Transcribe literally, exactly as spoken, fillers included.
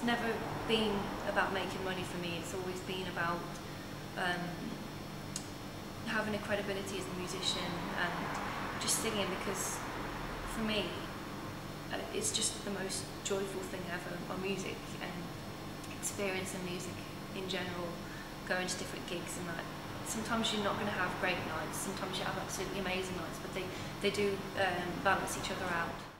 never been about making money for me. It's always been about um, having a credibility as a musician and just singing, because for me uh, it's just the most joyful thing ever, or music and experiencing music in general, going to different gigs and that. Sometimes you're not going to have great nights, sometimes you have absolutely amazing nights, but they, they do um, balance each other out.